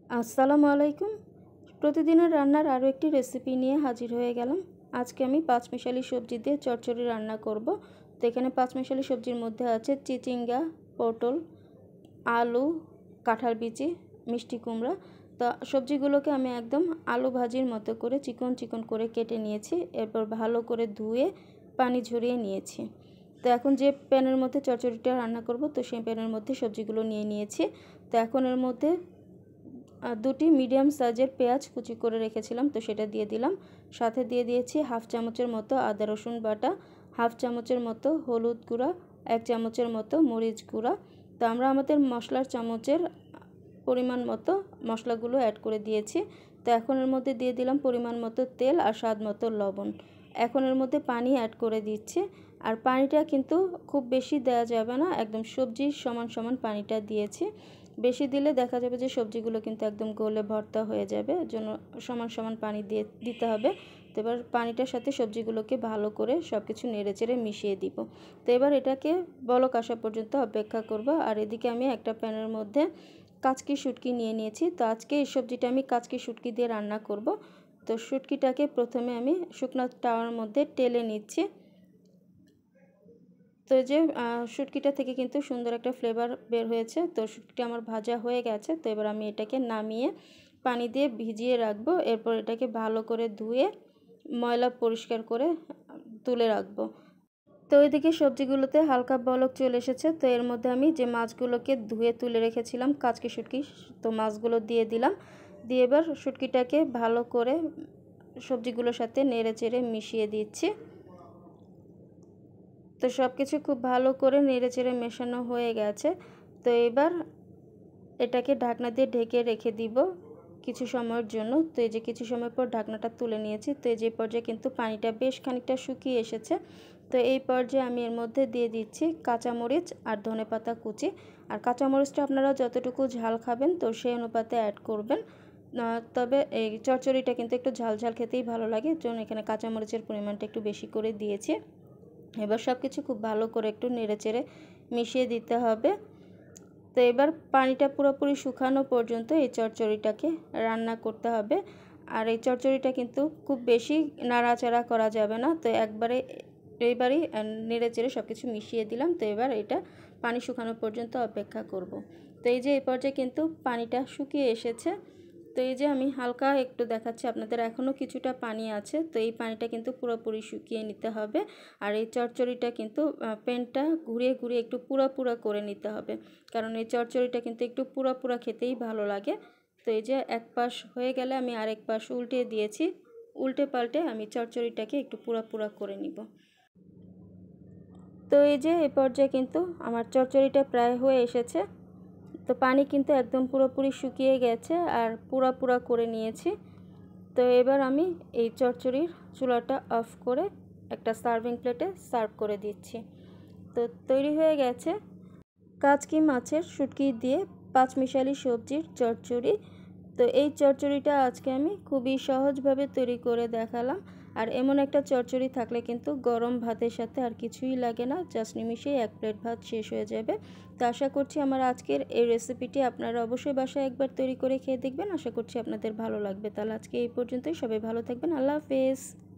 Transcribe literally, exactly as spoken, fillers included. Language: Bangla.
আসসালামু আলাইকুম। প্রতিদিনের রান্নার আরও একটি রেসিপি নিয়ে হাজির হয়ে গেলাম। আজকে আমি পাঁচমিশালি সবজি দিয়ে চচ্চড়ি রান্না করব। তো এখানে পাঁচমিশালি সবজির মধ্যে আছে চিচিঙ্গা, পটল, আলু, কাঁঠাল বিচি, মিষ্টি কুমড়া। তো সবজিগুলোকে আমি একদম আলু ভাজির মতো করে চিকন চিকন করে কেটে নিয়েছি। এরপর ভালো করে ধুয়ে পানি ঝরিয়ে নিয়েছি। তো এখন যে প্যানের মধ্যে চচ্চড়িটা রান্না করব, তো সেই প্যানের মধ্যে সবজিগুলো নিয়ে নিয়েছি। তো এখন এর মধ্যে দুটি মিডিয়াম সাইজের পেঁয়াজ কুচি করে রেখেছিলাম, তো সেটা দিয়ে দিলাম। সাথে দিয়ে দিয়েছি হাফ চামচের মতো আদা রসুন বাটা, হাফ চামচের মতো হলুদ গুঁড়া, এক চামচের মতো মরিচ গুঁড়া। তো আমরা আমাদের মশলার চামচের পরিমাণ মতো মশলাগুলো অ্যাড করে দিয়েছি। তো এখন এর মধ্যে দিয়ে দিলাম পরিমাণ মতো তেল আর স্বাদ মতো লবণ। এখন এর মধ্যে পানি অ্যাড করে দিচ্ছি। আর পানিটা কিন্তু খুব বেশি দেওয়া যাবে না, একদম সবজির সমান সমান পানিটা দিয়েছি। বেশি দিলে দেখা যাবে যে সবজিগুলো কিন্তু একদম গলে ভর্তা হয়ে যাবে, জন্য সমান সমান পানি দিয়ে দিতে হবে। তো এবার পানিটার সাথে সবজিগুলোকে ভালো করে সব কিছু নেড়েচেড়ে মিশিয়ে দিব। তো এবার এটাকে বলক আসা পর্যন্ত অপেক্ষা করব। আর এদিকে আমি একটা প্যানের মধ্যে কাচকি শুটকি নিয়ে নিয়েছি। তো আজকে এই সবজিটা আমি কাচকি শুটকি দিয়ে রান্না করব। তো শুটকিটাকে প্রথমে আমি শুকনো তাওয়ার মধ্যে টেলে নিচ্ছি। তো যে শুটকিটা থেকে কিন্তু সুন্দর একটা ফ্লেভার বের হয়েছে। তো শুটকিটা আমার ভাজা হয়ে গেছে। তো এবার আমি এটাকে নামিয়ে পানি দিয়ে ভিজিয়ে রাখবো। এরপর এটাকে ভালো করে ধুয়ে ময়লা পরিষ্কার করে তুলে রাখবো। তো ওইদিকে সবজিগুলোতে হালকা বলক চলে এসেছে। তো এর মধ্যে আমি যে মাছগুলোকে ধুয়ে তুলে রেখেছিলাম কাচকি শুটকি, তো মাছগুলো দিয়ে দিলাম। দিয়ে এবার শুটকিটাকে ভালো করে সবজিগুলোর সাথে নেড়ে চেড়ে মিশিয়ে দিচ্ছি। তো সব কিছু খুব ভালো করে নেড়ে চেড়ে মেশানো হয়ে গেছে। তো এবার এটাকে ঢাকনা দিয়ে ঢেকে রেখে দিব কিছু সময়ের জন্য। তো এই যে কিছু সময় পর ঢাকনাটা তুলে নিয়েছি। তো এই যে পর্যায়ে কিন্তু পানিটা বেশ খানিকটা শুকিয়ে এসেছে। তো এই পর্যায়ে আমি এর মধ্যে দিয়ে দিচ্ছি কাঁচামরিচ আর ধনেপাতা কুচি। আর কাঁচামরিচটা আপনারা যতটুকু ঝাল খাবেন তো সেই অনুপাতে অ্যাড করবেন। তবে এই চচ্চড়িটা কিন্তু একটু ঝাল ঝাল খেতেই ভালো লাগে, জন্য এখানে কাঁচামরিচের পরিমাণটা একটু বেশি করে দিয়েছি। এবার সব কিছু খুব ভালো করে একটু নেড়েচেড়ে মিশিয়ে দিতে হবে। তো এবার পানিটা পুরোপুরি শুকানো পর্যন্ত এই চচ্চড়িটাকে রান্না করতে হবে। আর এই চচ্চড়িটা কিন্তু খুব বেশি নাড়াচাড়া করা যাবে না। তো একবারে এইবারই নেড়েচেড়ে সব কিছু মিশিয়ে দিলাম। তো এবার এটা পানি শুকানো পর্যন্ত অপেক্ষা করব। তো এই যে এই পর্যায়ে কিন্তু পানিটা শুকিয়ে এসেছে। তো এই যে আমি হালকা একটু দেখাচ্ছি আপনাদের, এখনও কিছুটা পানি আছে। তো এই পানিটা কিন্তু পুরোপুরি শুকিয়ে নিতে হবে। আর এই চচ্চড়িটা কিন্তু প্যানটা ঘুরিয়ে ঘুরিয়ে একটু পুরা পুরা করে নিতে হবে, কারণ এই চচ্চড়িটা কিন্তু একটু পুরা পুরা খেতেই ভালো লাগে। তো এই যে এক পাশ হয়ে গেলে আমি আরেক পাশ উল্টে দিয়েছি। উল্টে পাল্টে আমি চচ্চড়িটাকে একটু পুরা পুরা করে নিব। তো এই যে এই পর্যায়ে কিন্তু আমার চচ্চড়িটা প্রায় হয়ে এসেছে। তো পানি কিন্তু একদম পুরোপুরি শুকিয়ে গেছে আর পুরা পুরা করে নিয়েছি। তো এবার আমি এই চচ্চড়ির চুলাটা অফ করে একটা সার্ভিং প্লেটে সার্ভ করে দিচ্ছি। তো তৈরি হয়ে গেছে কাচকি মাছের শুটকি দিয়ে পাঁচমিশালি সবজির চচ্চড়ি। তো এই চচ্চড়িটা আজকে আমি খুবই সহজভাবে তৈরি করে দেখালাম। আর এমন একটা চচ্চড়ি থাকলে কিন্তু গরম ভাতের সাথে আর কিছুই লাগে না, জাস্ট নিমিশেই এক প্লেট ভাত শেষ হয়ে যাবে। তো আশা করছি আমার আজকের এই রেসিপিটি আপনারা অবশ্যই বাসায় একবার তৈরি করে খেয়ে দেখবেন। আশা করছি আপনাদের ভালো লাগবে। তাহলে আজকে এই পর্যন্তই, সবাই ভালো থাকবেন। আল্লাহ হাফেজ।